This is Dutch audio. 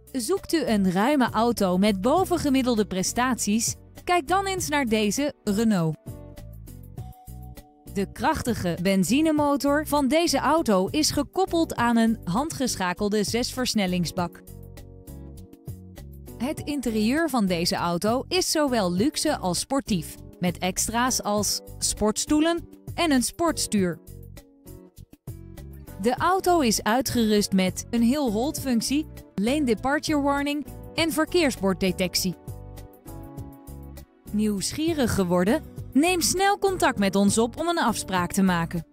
Zoekt u een ruime auto met bovengemiddelde prestaties? Kijk dan eens naar deze Renault. De krachtige benzinemotor van deze auto is gekoppeld aan een handgeschakelde 6-versnellingsbak. Het interieur van deze auto is zowel luxe als sportief, met extra's als sportstoelen en een sportstuur. De auto is uitgerust met een hill hold functie, lane departure warning en verkeersborddetectie. Nieuwsgierig geworden? Neem snel contact met ons op om een afspraak te maken.